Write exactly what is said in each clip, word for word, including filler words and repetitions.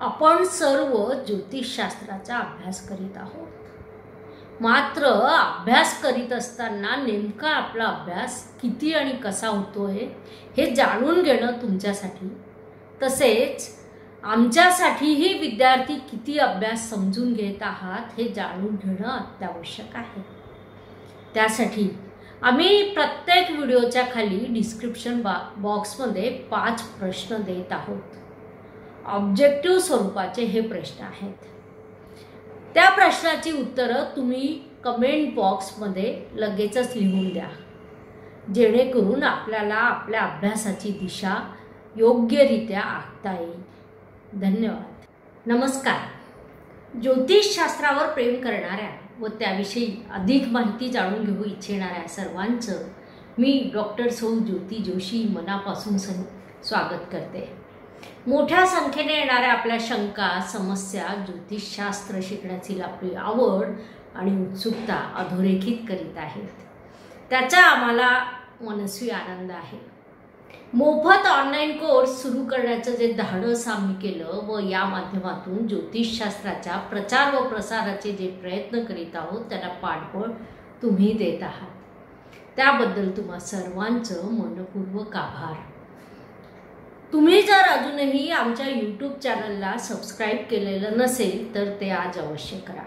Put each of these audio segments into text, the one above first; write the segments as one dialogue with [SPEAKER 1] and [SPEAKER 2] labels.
[SPEAKER 1] आपण सर्व ज्योतिषशास्त्राचा अभ्यास करीत आहोत. मात्र अभ्यास करीत असताना नेमका आपला अभ्यास किती आणि कसा होतोय हे जाणून घेणं तुमच्यासाठी, तसेच आमच्यासाठीही विद्यार्थी किती अभ्यास समजून घेत आहात हे जाणून घेणं अत्यावश्यक आहे. त्यासाठी आम्ही प्रत्येक व्हिडिओच्या खाली डिस्क्रिप्शन बॉक्समध्ये पाच प्रश्न देत आहोत. ऑब्जेक्टिव्ह स्वरूपाचे हे प्रश्न आहेत. त्या प्रश्नाची उत्तरं तुम्ही कमेंट बॉक्समध्ये लगेचच लिहून द्या, जेणेकरून आपल्याला आपल्या अभ्यासाची दिशा योग्यरित्या आखता येईल. धन्यवाद. नमस्कार. ज्योतिषशास्त्रावर प्रेम करणाऱ्या व त्याविषयी अधिक माहिती जाणून घेऊ इच्छिणाऱ्या सर्वांचं मी डॉक्टर सौ ज्योती जोशी मनापासून स्वागत करते. मोठ्या संख्येने येणाऱ्या आपल्या शंका, समस्या ज्योतिषशास्त्र शिकण्याची आपली आवड आणि उत्सुकता अधोरेखित करीत आहेत. त्याचा आम्हाला मनस्वी आनंद आहे. मोफत ऑनलाईन कोर्स सुरू करण्याचं जे धाडस आम्ही केलं व या माध्यमातून ज्योतिषशास्त्राच्या प्रचार व प्रसाराचे जे प्रयत्न करीत आहोत त्याला पाठबळ तुम्ही देत आहात. त्याबद्दल तुम्हा सर्वांचं मनपूर्वक आभार. तुम्ही जर अजूनही आमच्या यूट्यूब चॅनलला सबस्क्राईब केलेलं नसेल तर ते आज अवश्य करा,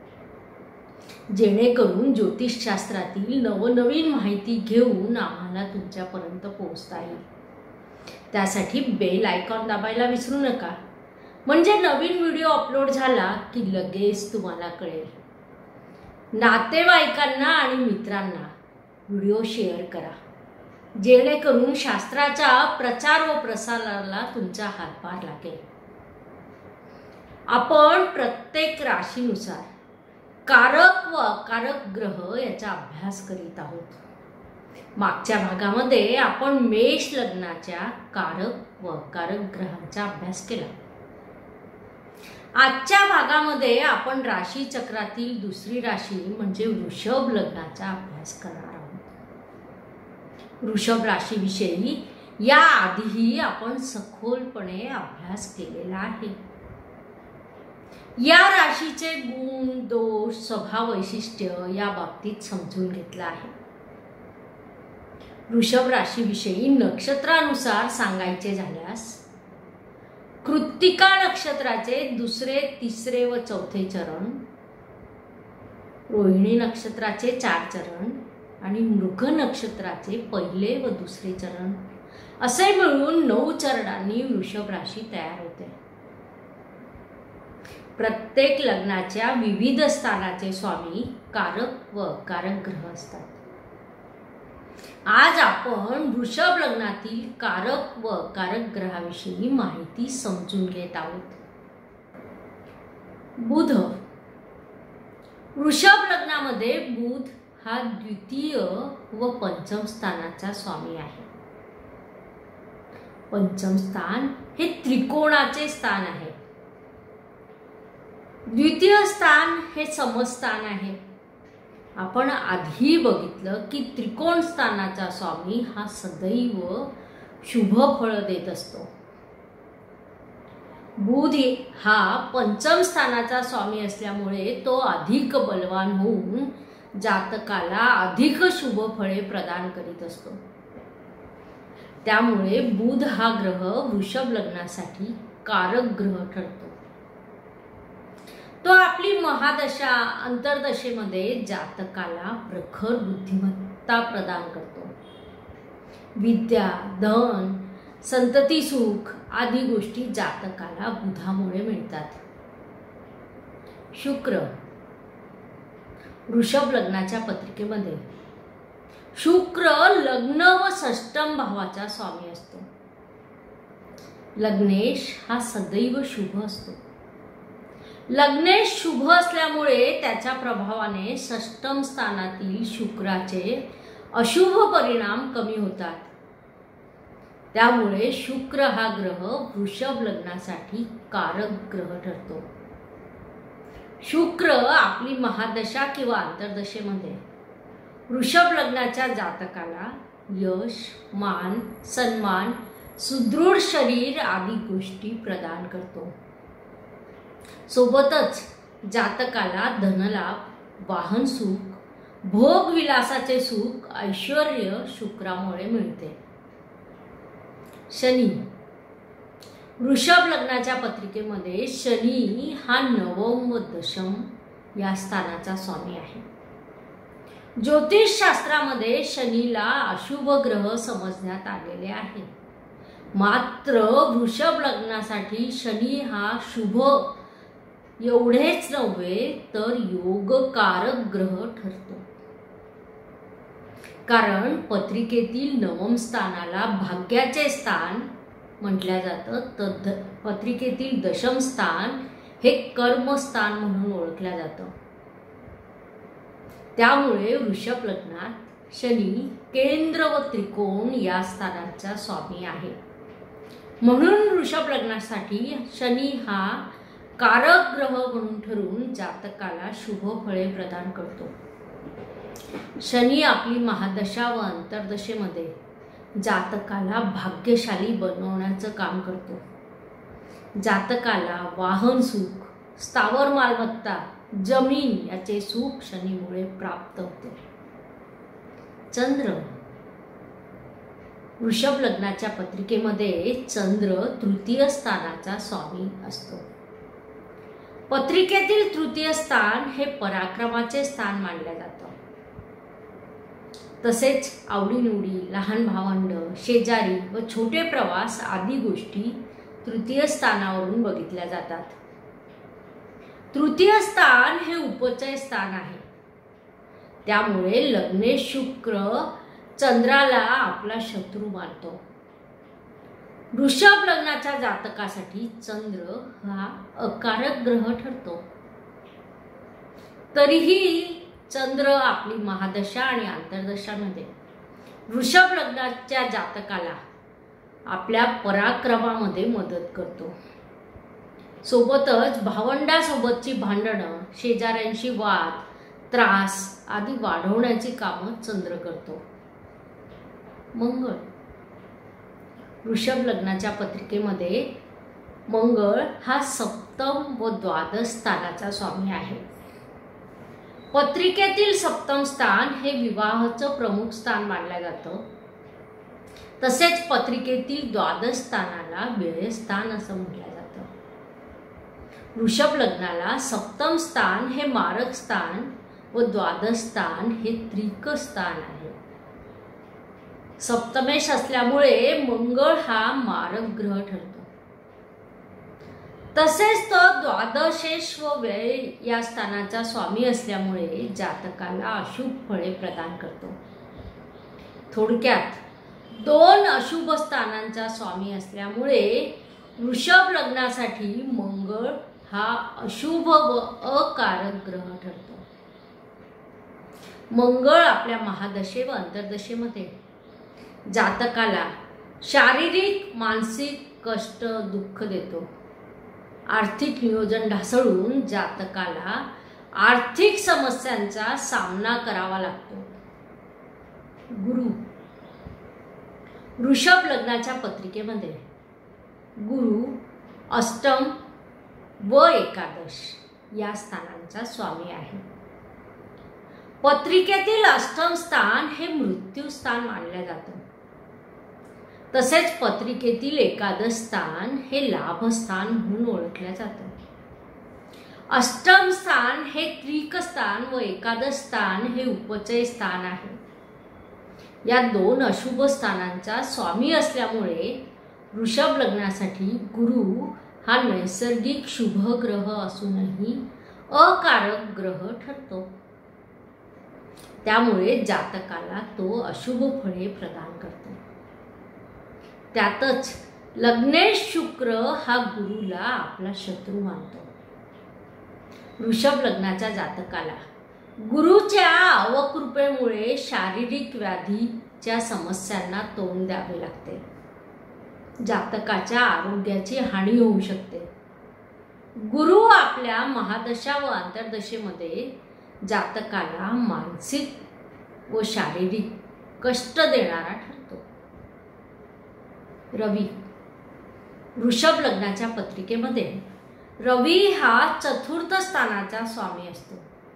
[SPEAKER 1] जेणेकरून ज्योतिषशास्त्रातील नवनवीन माहिती घेऊन आम्हाला तुमच्यापर्यंत पोहोचता येईल. त्यासाठी बेल आयकॉन दाबायला विसरू नका, म्हणजे नवीन व्हिडिओ अपलोड झाला की लगेच तुम्हाला कळेल. नातेवाईकांना आणि मित्रांना व्हिडिओ शेअर करा, जेणेकरून शास्त्राच्या प्रचार व प्रसाराला तुमचा हातभार लागेल. आपण प्रत्येक राशीनुसार कारक व अकारक ग्रह याचा अभ्यास करीत आहोत. मागच्या भागामध्ये आपण मेष लग्नाच्या कारक व अकारक ग्रहांचा अभ्यास केला. आजच्या भागामध्ये आपण राशी चक्रातील दुसरी राशी म्हणजे वृषभ लग्नाचा अभ्यास करणार आहोत. वृषभ राशीविषयी या आधीही आपण सखोलपणे अभ्यास केलेला आहे. या राशीचे गुण, दोष, स्वभाव वैशिष्ट्य या बाबतीत समजून घेतलं आहे. वृषभ राशीविषयी नक्षत्रानुसार सांगायचे झाल्यास कृत्तिका नक्षत्राचे दुसरे, तिसरे व चौथे चरण, रोहिणी नक्षत्राचे चार चरण आणि मृग नक्षत्राचे पहिले व दुसरे चरण असे मिळून नऊ चरणांनी वृषभ राशी तयार होते. प्रत्येक लग्नाच्या विविध स्थानाचे स्वामी कारक व अकारक ग्रह असतात. आज आपण वृषभ लग्नातील कारक व अकारक ग्रहाविषयी माहिती समजून घेत आहोत. बुध. वृषभ लग्नामध्ये बुध हा द्वितीय व पंचम स्थानाचा स्वामी आहे. पंचम स्थान हे त्रिकोणाचे स्थान आहे. द्वितीय स्थान हे समस्थान आहे. आपण आधी बघितलं की त्रिकोण स्थानाचा स्वामी हा सदैव शुभ फळ देत असतो. बुध हा पंचम स्थानाचा स्वामी असल्यामुळे तो अधिक बलवान होऊन जातकाला अधिक शुभ फळे प्रदान करीत असतो. त्यामुळे बुध हा ग्रह वृषभ लग्नासाठी कारक ग्रह ठरतो. तो आपली महादशा अंतर्दशेमध्ये जातकाला प्रखर बुद्धिमत्ता प्रदान करतो. विद्या, धन, संतती सुख आदी गोष्टी जातकाला बुधामुळे मिळतात. शुक्र. वृषभ लग्नाच्या पत्रिकेमध्ये शुक्र लग्न व षष्टम भावाचा स्वामी असतो. लग्नेश हा सदैव शुभ असतो. लग्नेश शुभ असल्यामुळे त्याच्या प्रभावाने षष्टम स्थानातील शुक्राचे अशुभ परिणाम कमी होतात. त्यामुळे शुक्र हा ग्रह वृषभ लग्नासाठी कारक ग्रह ठरतो. शुक्र आपली महादशा किंवा अंतर्दशेमध्ये वृषभ लग्नाच्या जातकाला यश, मान, सन्मान, सुदृढ शरीर आदी गोष्टी प्रदान करतो. सोबतच जातकाला धनलाभ, वाहन सुख, भोग विलासाचे सुख, ऐश्वर्य शुक्रामुळे मिळते. शनी. वृषभ लग्नाच्या पत्रिकेमध्ये शनी हा नवम व दशम या स्थानाचा स्वामी आहे. ज्योतिष शास्त्रामध्ये शनीला अशुभ ग्रह समजण्यात आलेले आहे. मात्र वृषभ लग्नासाठी शनी हा शुभ एवढेच नव्हे तर योगकारक ग्रह ठरतो. कारण पत्रिकेतील नवम स्थानाला भाग्याचे स्थान म्हटलं जातं, तर पत्रिकेतील दशम स्थान हे कर्मस्थान म्हणून ओळखलं जातं. त्यामुळे वृषभ लग्नात शनी केंद्र व त्रिकोण या स्थानाचा स्वामी आहे. म्हणून वृषभ लग्नासाठी शनी हा कारक ग्रह म्हणून ठरून जातकाला शुभ फळे प्रदान करतो. शनी आपली महादशा व अंतर्दशेमध्ये जातकाला भाग्यशाली बनवण्याचं काम करतो. जातकाला वाहन सुख, स्थावर मालमत्ता, जमीन याचे सुख शनीमुळे प्राप्त होते. चंद्र. वृषभ लग्नाच्या पत्रिकेमध्ये चंद्र तृतीय स्थानाचा स्वामी असतो. पत्रिकेतील तृतीय स्थान हे पराक्रमाचे स्थान मानले जातं. तसेच आवडीनिवडी, लहान भावंड, शेजारी व छोटे प्रवास आदी गोष्टी तृतीय स्थानावरून बघितल्या जातात. तृतीय स्थान हे उपचय स्थान आहे. त्यामुळे लग्नेश शुक्र चंद्राला आपला शत्रू मानतो. वृषभ लग्नाच्या जातकासाठी चंद्र हा अकारक ग्रह ठरतो. तरीही चंद्र आपली महादशा आणि आंतरदशामध्ये वृषभ लग्नाच्या जातकाला आपल्या पराक्रमामध्ये मदत करतो. सोबतच भावंडासोबतची भांडणं, शेजाऱ्यांशी वाद, त्रास आदी वाढवण्याची कामं चंद्र करतो. मंगळ. वृषभ लग्नाच्या पत्रिकेमध्ये मंगळ हा सप्तम व द्वादश स्थानाचा स्वामी आहे. पत्रिकेतील सप्तम स्थान हे विवाहाचं प्रमुख स्थान मानलं जातं. तसेच पत्रिकेतील द्वादश स्थानाला व्ययस्थान असं म्हटलं जातं. वृषभ लग्नाला सप्तम स्थान हे मारक स्थान व द्वादश स्थान हे त्रिक स्थान आहे. सप्तमेश असल्यामुळे मंगळ हा मारक ग्रह ठरतो. तसेच तो द्वादशेश व व्यय या स्थानाचा स्वामी असल्यामुळे जातकाला अशुभ फळे प्रदान करतो. थोडक्यात दोन अशुभ स्थानांचा स्वामी असल्यामुळे वृषभ लग्नासाठी मंगळ हा अशुभ व अकारक ग्रह ठरतो. मंगळ आपल्या महादशे व अंतर्दशेमध्ये जातकाला शारीरिक, मानसिक कष्ट, दुःख देतो. आर्थिक नियोजन ढासळून जातकाला आर्थिक समस्यांचा सामना करावा लागतो. गुरु. वृषभ लग्नाच्या पत्रिकेमध्ये गुरु अष्टम व एकादश या स्थानांचा स्वामी आहे. पत्रिकेतील अष्टम स्थान हे मृत्यू स्थान मानले जाते. तसेच पत्रिकेतील एकादश स्थान हे लाभस्थान म्हणून ओळखले जाते. अष्टम स्थान हे त्रिक स्थान व एकादश स्थान हे उपचय स्थान आहे. या दोन अशुभ स्थानांचा स्वामी असल्यामुळे वृषभ लग्नासाठी गुरु हा नैसर्गिक शुभ ग्रह असूनही अकारक ग्रह ठरतो. त्यामुळे जातकाला तो अशुभ फळे प्रदान करतो. त्यातच लग्नेश शुक्र हा गुरुला आपला शत्रू मानतो. वृषभ लग्नाच्या जातकाला गुरुच्या अवकृपेमुळे शारीरिक व्याधीच्या समस्यांना तोंड द्यावे लागते. जातकाच्या आरोग्याची हानी होऊ शकते. गुरु आपल्या महादशा व अंतर्दशेमध्ये जातकाला मानसिक व शारीरिक कष्ट देणारा ठरतो. रवी. वृषभ लग्नाच्या पत्रिकेमध्ये रवी हा चतुर्थ स्थानाचा स्वामी असतो.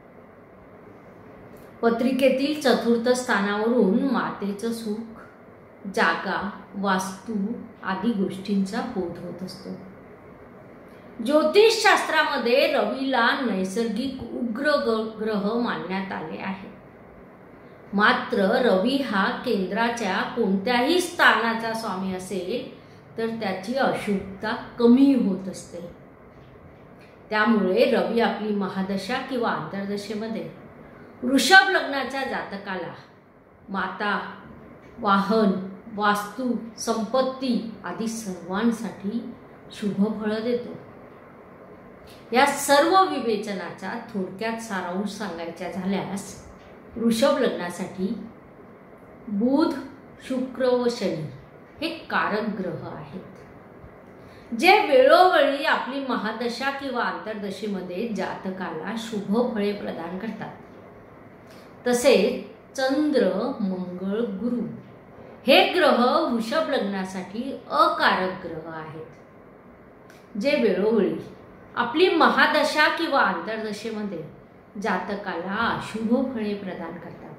[SPEAKER 1] पत्रिकेतील चतुर्थ स्थानावरून मातेचं सुख, जागा, वास्तू आदी गोष्टींचा बोध होत असतो. ज्योतिष शास्त्रामध्ये रवीला नैसर्गिक उग्र ग्रह मानण्यात आले आहे. मात्र रवी हा केंद्राच्या कोणत्याही स्थानाचा स्वामी असेल तर त्याची अशुभता कमी होत असते. त्यामुळे रवी आपली महादशा किंवा अंतर्दशेमध्ये वृषभ लग्नाच्या जातकाला माता, वाहन, वास्तू, संपत्ती आदी सर्वांसाठी शुभ फळ देतो. या सर्व विवेचनाचा थोडक्यात सारांश सांगायचा झाल्यास वृषभ लग्नासाठी बुध, शुक्र व शनी हे कारक ग्रह आहेत, जे वेळोवेळी आपली महादशा किंवा अंतर्दशेमध्ये जातकाला शुभ फळे प्रदान करतात. तसेच चंद्र, मंगळ, गुरु हे ग्रह वृषभ लग्नासाठी अकारक ग्रह आहेत, जे वेळोवेळी आपली महादशा किंवा अंतर्दशेमध्ये जातकाला अशुभ फळे प्रदान करतात.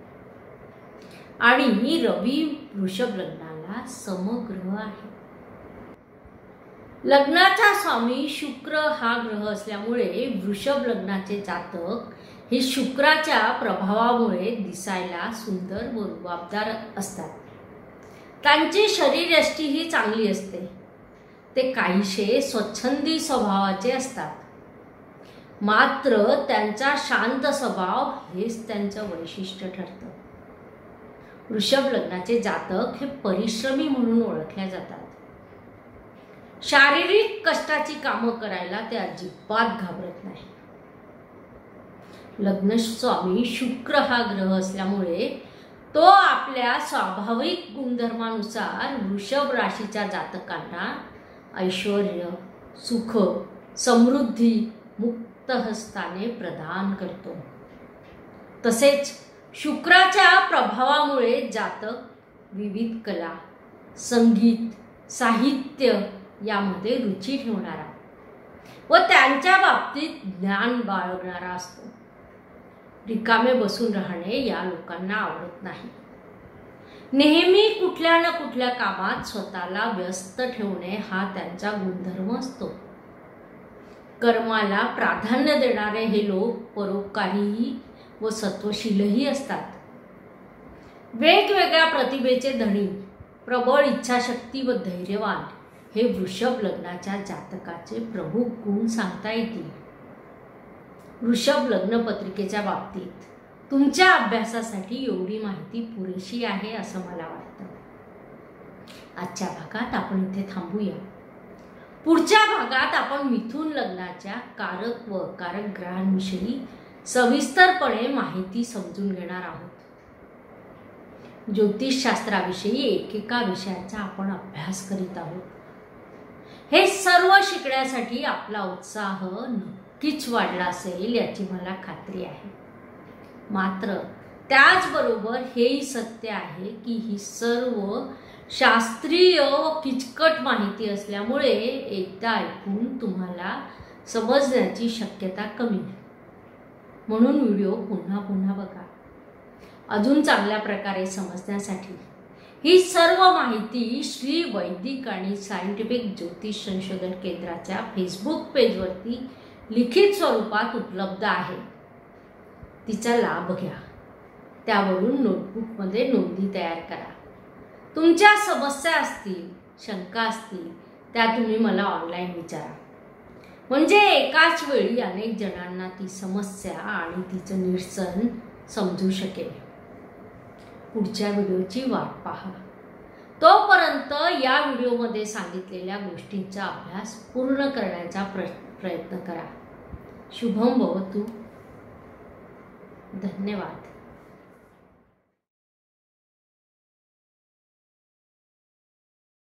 [SPEAKER 1] आणि रवी वृषभ लग्नाला समग्रह आहे. लग्नाचा स्वामी शुक्र हा ग्रह असल्यामुळे वृषभ लग्नाचे जातक हे शुक्राच्या प्रभावामुळे दिसायला सुंदर व रुबाबदार असतात. त्यांची शरीरयष्टीही चांगली असते. ते काहीशे स्वच्छंदी स्वभावाचे असतात. मात्र त्यांचा शांत स्वभाव हेच त्यांचं वैशिष्ट्य ठरतं. वृषभ लग्नाचे जातक हे परिश्रमी म्हणून ओळखले जातात. शारीरिक कष्टाची कामं करायला ते अजिबात घाबरत नाही. लग्न स्वामी शुक्र हा ग्रह असल्यामुळे तो आपल्या स्वाभाविक गुणधर्मानुसार वृषभ राशीच्या जातकांना ऐश्वर्य, सुख, समृद्धी, मुक्त हस्ताने प्रदान करतो. तसेच शुक्राच्या प्रभावामुळे जातक विविध कला, संगीत, साहित्य यामध्ये रुची ठेवणारा व त्यांच्या बाबतीत ज्ञान बाळगणारा असतो. रिकामे बसून राहणे या लोकांना आवडत नाही. नेहमी कुठल्या ना कुठल्या कामात स्वतःला व्यस्त ठेवणे हा त्यांचा गुणधर्म असतो. कर्माला प्राधान्य देणारे हे लोक परोपकारीही व सत्वशीलही असतात. वेगवेगळ्या प्रतिभेचे धनी, प्रबळ इच्छाशक्ती व धैर्यवान हे वृषभ लग्नाच्या जातकाचे प्रमुख गुण सांगता येतील. वृषभ लग्न पत्रिकेच्या बाबतीत तुमच्या अभ्यासासाठी एवढी माहिती पुरेशी आहे असं मला वाटतं. आजच्या भागात आपण इथे थांबूया. पुढच्या भागात आपण मिथुन लग्नाच्या कारक व अकारक ग्रहांविषयी सविस्तरपणे माहिती समजून घेणार आहोत. ज्योतिषशास्त्राविषयी एकेका विषयाचा आपण अभ्यास करीत आहोत. हे सर्व शिकण्यासाठी आपला उत्साह नक्कीच वाढला असेल याची मला खात्री आहे. मात्र त्याचबरोबर हेही सत्य आहे की ही सर्व शास्त्रीय व किचकट माहिती असल्यामुळे एकदा ऐकून तुम्हाला समजण्याची शक्यता कमी. म्हणून व्हिडिओ पुन्हा पुन्हा बघा. अजून चांगल्या प्रकारे समजण्यासाठी ही सर्व माहिती श्री वैदिक आणि सायंटिफिक ज्योतिष संशोधन केंद्राच्या फेसबुक पेजवरती लिखित स्वरूपात उपलब्ध आहे. तिचा लाभ घ्या. त्यावरून नोटबुकमध्ये नोंदी तयार करा. तुमच्या समस्या असतील, शंका असतील त्या तुम्ही मला ऑनलाईन विचारा. म्हणजे एकाच वेळी अनेक जणांना ती समस्या आणि तिचं निरसन समजू शकेल. पुढच्या व्हिडिओची वाट पहा. तोपर्यंत या व्हिडिओमध्ये सांगितलेल्या गोष्टींचा अभ्यास पूर्ण करण्याचा प्रयत्न करा. शुभम भवतु. धन्यवाद.